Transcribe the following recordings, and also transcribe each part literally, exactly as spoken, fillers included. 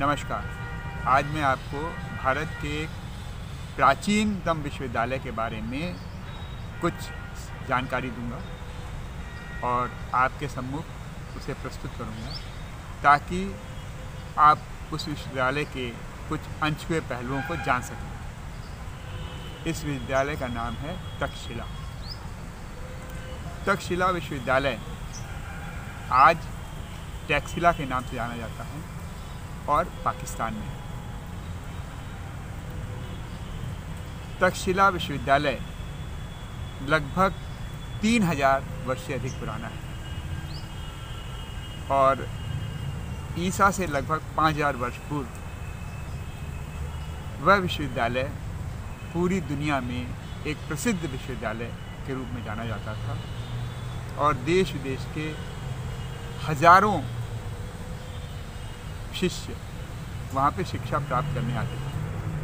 नमस्कार। आज मैं आपको भारत के एक प्राचीनतम विश्वविद्यालय के बारे में कुछ जानकारी दूंगा और आपके सम्मुख उसे प्रस्तुत करूंगा ताकि आप उस विश्वविद्यालय के कुछ अनछुए पहलुओं को जान सकें। इस विश्वविद्यालय का नाम है तक्षशिला। तक्षशिला विश्वविद्यालय आज टैक्सिला के नाम से जाना जाता है और पाकिस्तान में। तक्षशिला विश्वविद्यालय लगभग तीन हजार वर्ष से अधिक पुराना है और ईसा से लगभग पाँच हजार वर्ष पूर्व वह विश्वविद्यालय पूरी दुनिया में एक प्रसिद्ध विश्वविद्यालय के रूप में जाना जाता था और देश विदेश के हजारों शिष्य वहाँ पे शिक्षा प्राप्त करने आते थे।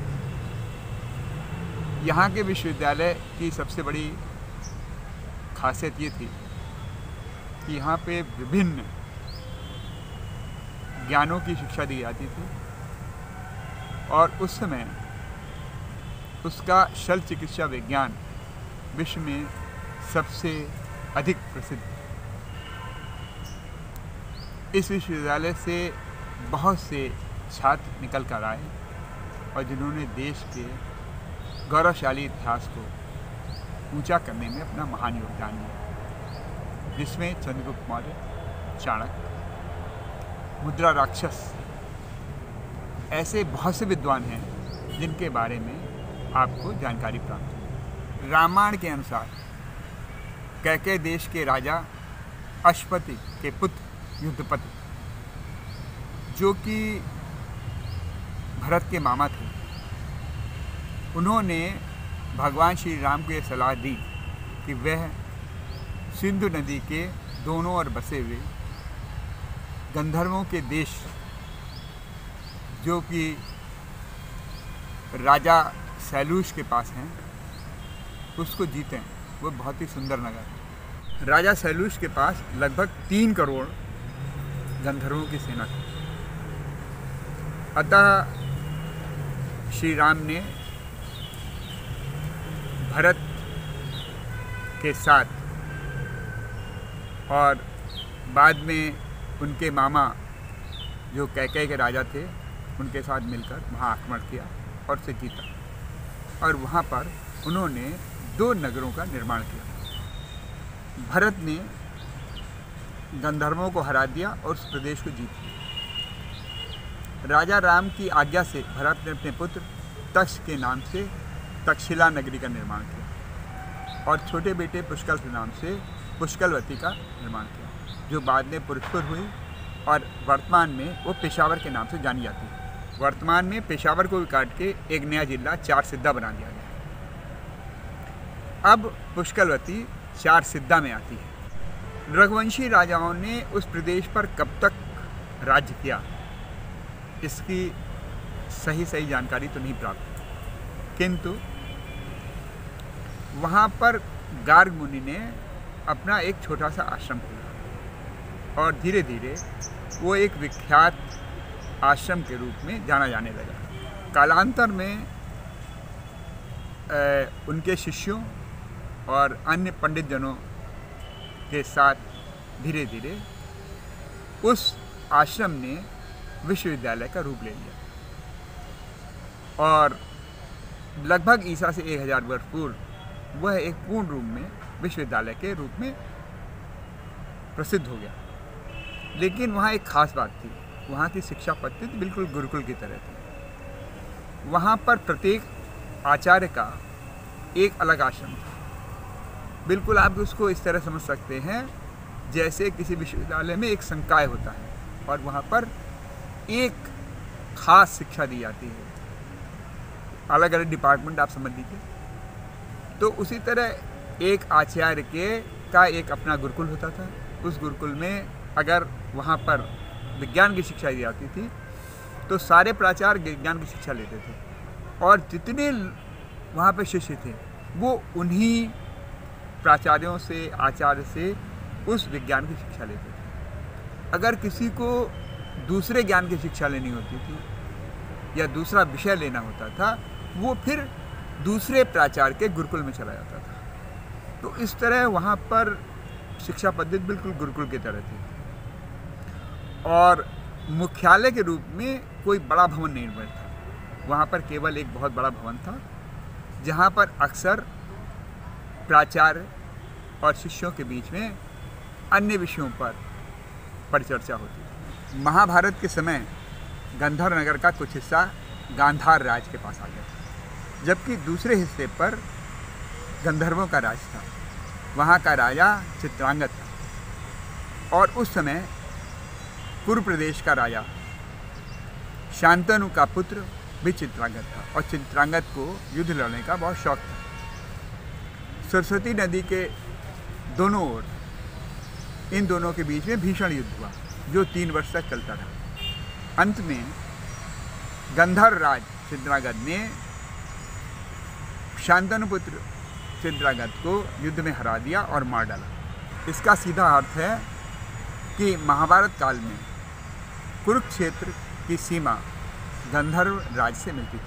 यहाँ के विश्वविद्यालय की सबसे बड़ी खासियत ये थी कि यहाँ पे विभिन्न ज्ञानों की शिक्षा दी जाती थी और उस समय उसका शल्य चिकित्सा विज्ञान विश्व में सबसे अधिक प्रसिद्ध। इस विश्वविद्यालय से बहुत से छात्र निकल कर आए और जिन्होंने देश के गौरवशाली इतिहास को ऊंचा करने में अपना महान योगदान दिया, जिसमें चंद्रगुप्त मौर्य, चाणक्य, मुद्रा राक्षस ऐसे बहुत से विद्वान हैं जिनके बारे में आपको जानकारी प्राप्त हुई। रामायण के अनुसार कैकेय देश के राजा अश्वपति के पुत्र युद्धपति, जो कि भरत के मामा थे, उन्होंने भगवान श्री राम को यह सलाह दी कि वह सिंधु नदी के दोनों ओर बसे हुए गंधर्वों के देश, जो कि राजा सैलूष के पास हैं, उसको जीतें। वो बहुत ही सुंदर नगर है। राजा सैलूष के पास लगभग तीन करोड़ गंधर्वों की सेना थी। अतः श्री राम ने भरत के साथ और बाद में उनके मामा जो कैकेय के राजा थे, उनके साथ मिलकर वहाँ आक्रमण किया और उसे जीता और वहाँ पर उन्होंने दो नगरों का निर्माण किया। भरत ने गंधर्वों को हरा दिया और उस प्रदेश को जीत लिया। राजा राम की आज्ञा से भरत ने अपने पुत्र तक्ष के नाम से तक्षशिला नगरी का निर्माण किया और छोटे बेटे पुष्कल के नाम से पुष्कलवती का निर्माण किया, जो बाद में पुरुषपुर हुई और वर्तमान में वो पेशावर के नाम से जानी जाती है। वर्तमान में पेशावर को भी काट के एक नया जिला चार सिद्धा बना दिया गया। अब पुष्कलवती चार सिद्धा में आती है। रघुवंशी राजाओं ने उस प्रदेश पर कब तक राज्य किया, इसकी सही सही जानकारी तो नहीं प्राप्त, किंतु वहाँ पर गार्ग मुनि ने अपना एक छोटा सा आश्रम खोला और धीरे धीरे वो एक विख्यात आश्रम के रूप में जाना जाने लगा। कालांतर में ए, उनके शिष्यों और अन्य पंडित जनों के साथ धीरे धीरे उस आश्रम ने विश्वविद्यालय का रूप ले लिया और लगभग ईसा से एक हजार वर्ष पूर्व वह एक पूर्ण रूप में विश्वविद्यालय के रूप में प्रसिद्ध हो गया। लेकिन वहाँ एक खास बात थी, वहाँ की शिक्षा पद्धति बिल्कुल गुरुकुल की तरह थी। वहाँ पर प्रत्येक आचार्य का एक अलग आश्रम था। बिल्कुल आप उसको इस तरह समझ सकते हैं जैसे किसी विश्वविद्यालय में एक संकाय होता है और वहाँ पर एक खास शिक्षा दी जाती है, अलग अलग डिपार्टमेंट आप समझ लीजिए। तो उसी तरह एक आचार्य के का एक अपना गुरुकुल होता था। उस गुरुकुल में अगर वहाँ पर विज्ञान की शिक्षा दी जाती थी तो सारे प्राचार्य विज्ञान की शिक्षा लेते थे और जितने वहाँ पर शिष्य थे वो उन्हीं प्राचार्यों से, आचार्य से उस विज्ञान की शिक्षा लेते थे। अगर किसी को दूसरे ज्ञान की शिक्षा लेनी होती थी या दूसरा विषय लेना होता था, वो फिर दूसरे प्राचार्य के गुरुकुल में चला जाता था। तो इस तरह वहाँ पर शिक्षा पद्धति बिल्कुल गुरुकुल की तरह थी। और मुख्यालय के रूप में कोई बड़ा भवन नहीं बना था, वहाँ पर केवल एक बहुत बड़ा भवन था जहाँ पर अक्सर प्राचार्य और शिष्यों के बीच में अन्य विषयों पर परिचर्चा होती थी। महाभारत के समय गंधर्व नगर का कुछ हिस्सा गांधार राज के पास आ गया था, जबकि दूसरे हिस्से पर गंधर्वों का राज था। वहाँ का राजा चित्रांगद था और उस समय पूर्व प्रदेश का राजा शांतनु का पुत्र भी चित्रांगद था और चित्रांगद को युद्ध लड़ने का बहुत शौक था। सरस्वती नदी के दोनों ओर इन दोनों के बीच में भीषण युद्ध हुआ जो तीन वर्ष तक चलता रहा। अंत में गंधर्व राज चित्रांगद ने शांतनु पुत्र चित्रांगद को युद्ध में हरा दिया और मार डाला। इसका सीधा अर्थ है कि महाभारत काल में कुरुक्षेत्र की सीमा गंधर्व राज से मिलती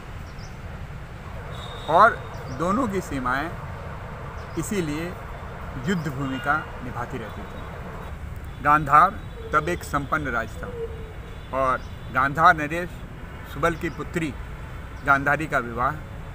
थी और दोनों की सीमाएं इसीलिए युद्ध भूमिका निभाती रहती थी। गांधार तब एक संपन्न राज था और गांधार नरेश सुबल की पुत्री गांधारी का विवाह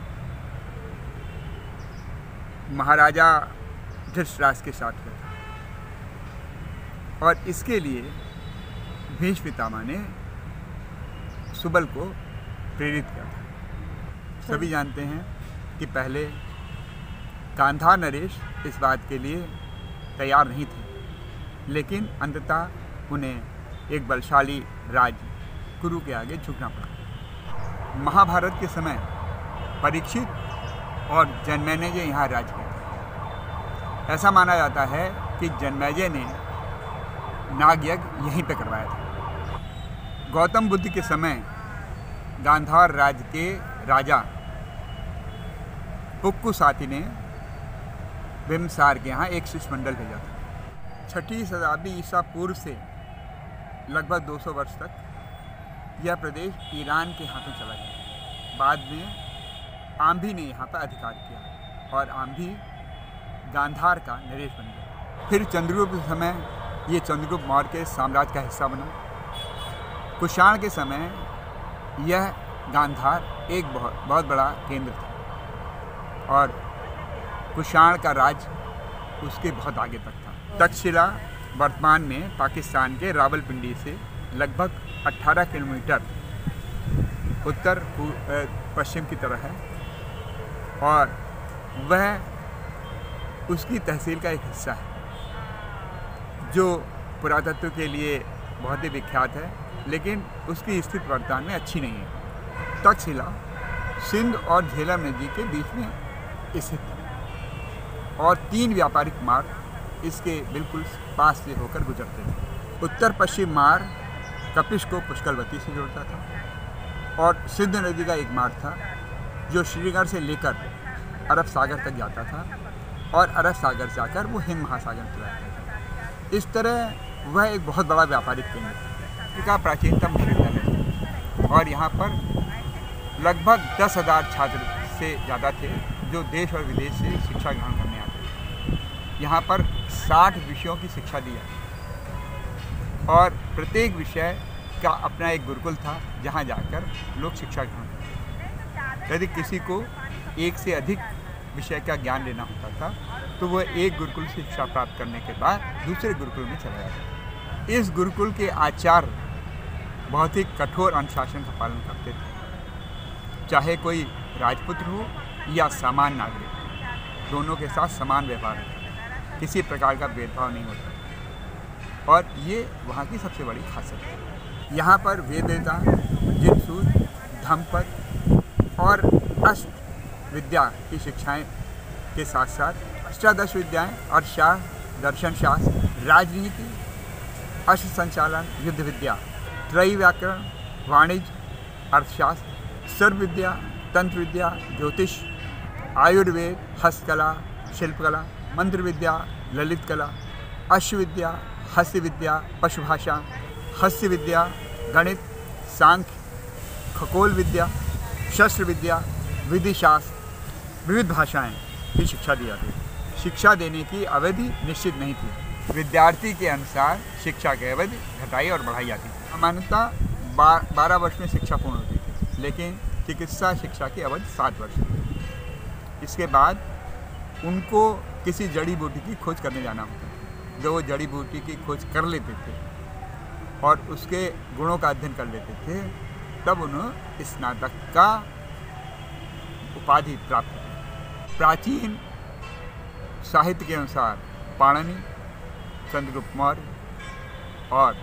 महाराजा धृतराष्ट्र के साथ हुआ था और इसके लिए भीष्म पितामह ने सुबल को प्रेरित किया था। सभी जानते हैं कि पहले गांधार नरेश इस बात के लिए तैयार नहीं थे, लेकिन अंततः उन्हें एक बलशाली राज्य कुरु के आगे झुकना पड़ा। महाभारत के समय परीक्षित और जन्मेजय यहाँ राज किया था। ऐसा माना जाता है कि जन्मेजय ने नाग यज्ञ यहीं पे करवाया था। गौतम बुद्ध के समय गांधार राज्य के राजा पुक्कुसाती ने बिम्बसार के यहाँ एक शिष्टमंडल भेजा था। छठी शताब्दी ईसा पूर्व से लगभग दो सौ वर्ष तक यह प्रदेश ईरान के हाथों चला गया। बाद में आम्भी ने यहाँ पर अधिकार किया और आम्भी गांधार का नरेश बन गया। फिर चंद्रगुप्त के समय ये चंद्रगुप्त मौर्य के साम्राज्य का हिस्सा बना। कुषाण के समय यह गांधार एक बहुत बहुत बड़ा केंद्र था और कुषाण का राज उसके बहुत आगे तक था। तक्षशिला वर्तमान में पाकिस्तान के रावलपिंडी से लगभग अठारह किलोमीटर उत्तर पश्चिम की तरफ है और वह उसकी तहसील का एक हिस्सा है जो पुरातत्व के लिए बहुत ही विख्यात है, लेकिन उसकी स्थिति वर्तमान में अच्छी नहीं है। तक्षशिला सिंध और झेलम नदी के बीच में स्थित है और तीन व्यापारिक मार्ग इसके बिल्कुल पास से होकर गुजरते थे। उत्तर पश्चिम मार्ग कपिश को पुष्कलवती से जोड़ता था और सिंध नदी का एक मार्ग था जो श्रीनगर से लेकर अरब सागर तक जाता था और अरब सागर से आकर वो हिंद महासागर में चला जाता था। इस तरह वह एक बहुत बड़ा व्यापारिक केंद्र था का प्राचीनतम विश्वविद्यालय और यहाँ पर लगभग दस हज़ार छात्र से ज़्यादा थे जो देश और विदेश से शिक्षा ग्रहण करने आते थे। यहाँ पर साठ विषयों की शिक्षा दी जाती और प्रत्येक विषय का अपना एक गुरुकुल था जहाँ जाकर लोग शिक्षा ग्रहण करते थे। यदि किसी को एक से अधिक विषय का ज्ञान लेना होता था तो वह एक गुरुकुल से शिक्षा प्राप्त करने के बाद दूसरे गुरुकुल में चला जाता। इस गुरुकुल के आचार्य बहुत ही कठोर अनुशासन का पालन करते थे, चाहे कोई राजपुत्र हो या सामान्य नागरिक, दोनों के साथ समान व्यवहार होता, किसी प्रकार का भेदभाव नहीं होता और ये वहाँ की सबसे बड़ी खासियत है। यहाँ पर वेदवेता, जिनसूत्र, धम्मपद और अष्ट विद्या की शिक्षाएं के साथ साथ अष्टादश विद्याएं अर्थशास्त्र, दर्शन शास्त्र, राजनीति, अश्व संचालन, युद्ध विद्या, त्रयी व्याकरण, वाणिज्य, अर्थशास्त्र, सर्व विद्या, तंत्र विद्या, ज्योतिष, आयुर्वेद, हस्तकला, शिल्पकला, मंत्र विद्या, ललित कला, अश्व विद्या, हस्य विद्या, पशुभाषा, हस्य विद्या, गणित, सांख्य, खगोल विद्या, शस्त्र विद्या, विधि शास्त्र, विविध भाषाएं की शिक्षा दी जाती थी। शिक्षा देने की अवधि निश्चित नहीं थी। विद्यार्थी के अनुसार शिक्षा की अवधि घटाई और बढ़ाई जाती थी। सामान्यतः बारह वर्ष में शिक्षा पूर्ण होती थी, लेकिन चिकित्सा शिक्षा की अवधि सात वर्ष थी। इसके बाद उनको किसी जड़ी बूटी की खोज करने जाना होता था। जो वो जड़ी बूटी की खोज कर लेते थे और उसके गुणों का अध्ययन कर लेते थे, तब उन्हें स्नातक का उपाधि प्राप्त हुई। प्राचीन साहित्य के अनुसार पाणिनि, चंद्रगुप्त मौर्य और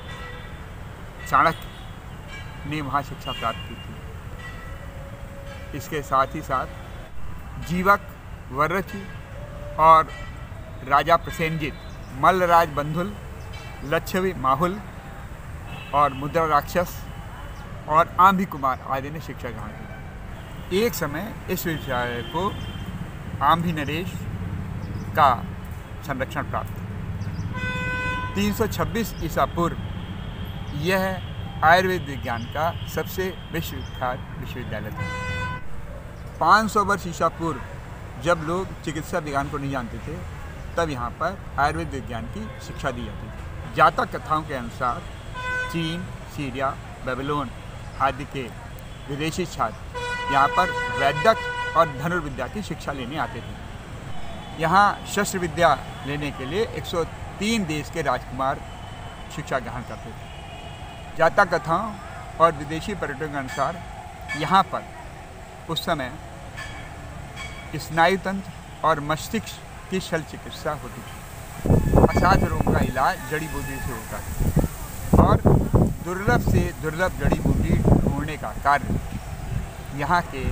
चाणक्य ने वहाँ शिक्षा प्राप्त की थी। इसके साथ ही साथ जीवक, वररुचि और राजा प्रसेनजित, मल्लराज बंधुल, लच्छवी माहुल और मुद्रा राक्षस और आंभी कुमार आदि ने शिक्षा ग्रहण की। एक समय इस विश्वविद्यालय को आंभी नरेश का संरक्षण प्राप्त। तीन सौ छब्बीस ईसा पूर्व यह आयुर्वेद विज्ञान का सबसे विश्वविख्यात विश्वविद्यालय था। पाँच सौ वर्ष ईसा पूर्व जब लोग चिकित्सा विज्ञान को नहीं जानते थे, तब यहाँ पर आयुर्वेद विज्ञान की शिक्षा दी जाती थी। जातक कथाओं के अनुसार चीन, सीरिया, बेबीलोन आदि के विदेशी छात्र यहाँ पर वैद्यक और धनुर्विद्या की शिक्षा लेने आते थे। यहाँ शस्त्र विद्या लेने के लिए एक सौ तीन देश के राजकुमार शिक्षा ग्रहण करते थे। जातक कथाओं और विदेशी पर्यटकों के अनुसार यहाँ पर उस समय स्नायु तंत्र और मस्तिष्क की शल्य चिकित्सा होती थी। असाध्य रोग का इलाज जड़ी बूटी से होता है और दुर्लभ से दुर्लभ जड़ी बूटी ढूंढने का कार्य यहाँ के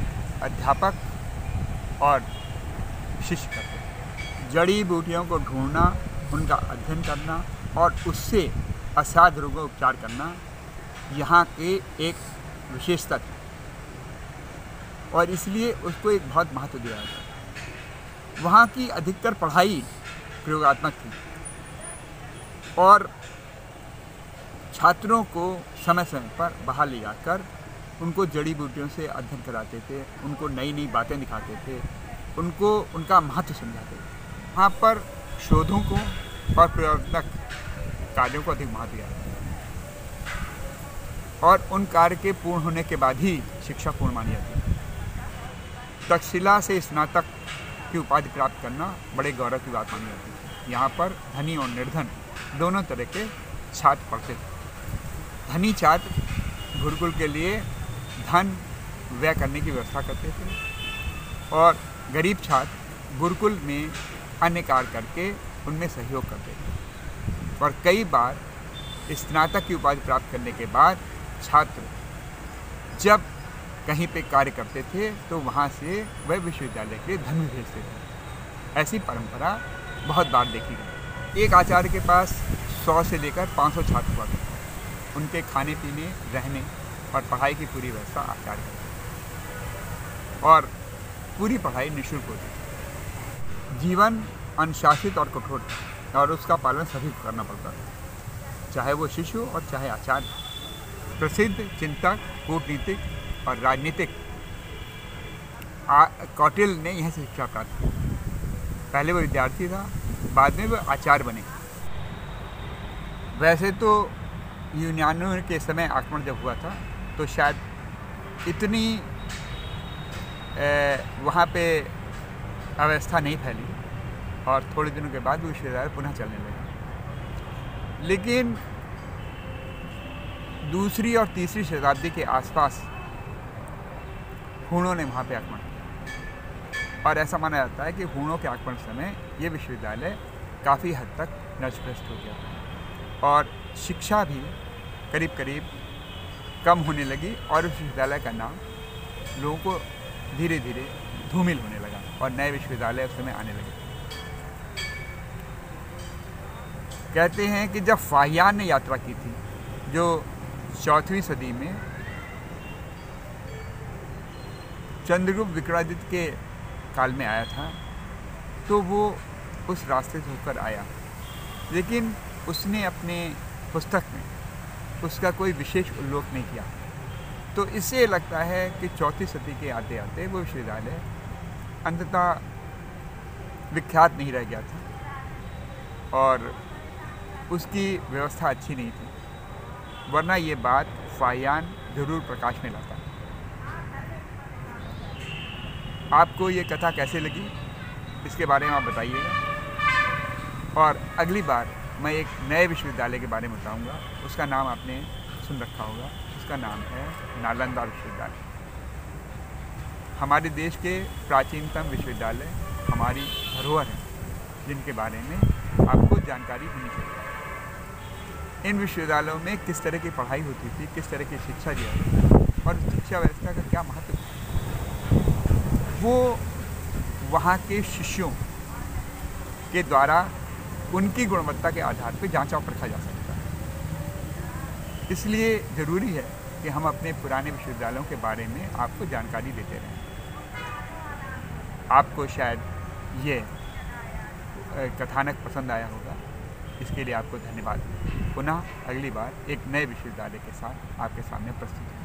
अध्यापक और शिष्य करते हैं। जड़ी बूटियों को ढूंढना, उनका अध्ययन करना और उससे असाध्य रोगों का उपचार करना यहाँ के एक विशेषता थी और इसलिए उसको एक बहुत महत्व दिया जाता है। वहाँ की अधिकतर पढ़ाई प्रयोगात्मक थी और छात्रों को समय समय पर बाहर ले जाकर उनको जड़ी बूटियों से अध्ययन कराते थे, उनको नई नई बातें दिखाते थे, उनको उनका महत्व समझाते थे। वहाँ पर शोधों को और प्रयोगात्मक कार्यों को अधिक महत्व दिया और उन कार्य के पूर्ण होने के बाद ही शिक्षा पूर्ण मानी जाती है। तक्षशिला से स्नातक की उपाधि प्राप्त करना बड़े गौरव की बात मानी जाती है। यहाँ पर धनी और निर्धन दोनों तरह के छात्र पढ़ते थे। धनी छात्र गुरुकुल के लिए धन व्यय करने की व्यवस्था करते थे और गरीब छात्र गुरुकुल में अन्य कार्य करके उनमें सहयोग करते थे। और कई बार स्नातक की उपाधि प्राप्त करने के बाद छात्र जब कहीं पे कार्य करते थे तो वहाँ से वह विश्वविद्यालय के लिए धन भी भेजते थे। ऐसी परंपरा बहुत बार देखी गई। एक आचार्य के पास सौ से लेकर पाँच सौ छात्र हुआ करते थे। उनके खाने पीने, रहने और पढ़ाई की पूरी व्यवस्था आचार्य करते और पूरी पढ़ाई निःशुल्क होती थी। जीवन अनुशासित और कठोर था और उसका पालन सभी को करना पड़ता था, चाहे वो शिशु और चाहे आचार्य। प्रसिद्ध चिंतक, कूटनीतिक और राजनीतिक कौटिल्य ने यह शिक्षा प्राप्त की। पहले वो विद्यार्थी था, बाद में वो आचार्य बने। वैसे तो यूनानियों के समय आक्रमण जब हुआ था तो शायद इतनी वहाँ पे अव्यवस्था नहीं फैली और थोड़े दिनों के बाद वो विश्वविद्यालय पुनः चलने लगा। लेकिन दूसरी और तीसरी शताब्दी के आसपास हूणों ने वहाँ पे आक्रमण किया और ऐसा माना जाता है कि हूणों के आक्रमण समय ये विश्वविद्यालय काफ़ी हद तक नष्ट हो गया और शिक्षा भी करीब करीब कम होने लगी और विश्वविद्यालय का नाम लोगों को धीरे धीरे धूमिल होने लगा और नए विश्वविद्यालय उस समय आने लगे। कहते हैं कि जब फाहियान ने यात्रा की थी, जो चौथीं सदी में चंद्रगुप्त विक्रमादित्य के काल में आया था, तो वो उस रास्ते से होकर आया, लेकिन उसने अपने पुस्तक में उसका कोई विशेष उल्लेख नहीं किया। तो इससे लगता है कि चौथी सदी के आते आते वो विश्वविद्यालय अंततः विख्यात नहीं रह गया था और उसकी व्यवस्था अच्छी नहीं थी, वरना ये बात फाहियान जरूर प्रकाश में लाता। आपको ये कथा कैसे लगी इसके बारे में आप बताइएगा। और अगली बार मैं एक नए विश्वविद्यालय के बारे में बताऊंगा। उसका नाम आपने सुन रखा होगा, उसका नाम है नालंदा विश्वविद्यालय। हमारे देश के प्राचीनतम विश्वविद्यालय हमारी धरोहर हैं, जिनके बारे में आपको जानकारी होनी चाहिए। इन विश्वविद्यालयों में किस तरह की पढ़ाई होती थी, किस तरह की शिक्षा दी जाती थी और शिक्षा व्यवस्था का क्या महत्व था, वो वहाँ के शिष्यों के द्वारा उनकी गुणवत्ता के आधार पर जांचा और परखा जा सकता है। इसलिए ज़रूरी है कि हम अपने पुराने विश्वविद्यालयों के बारे में आपको जानकारी देते रहें। आपको शायद ये कथानक पसंद आया होगा, इसके लिए आपको धन्यवाद। पुनः अगली बार एक नए विश्वविद्यालय के साथ आपके सामने प्रस्तुत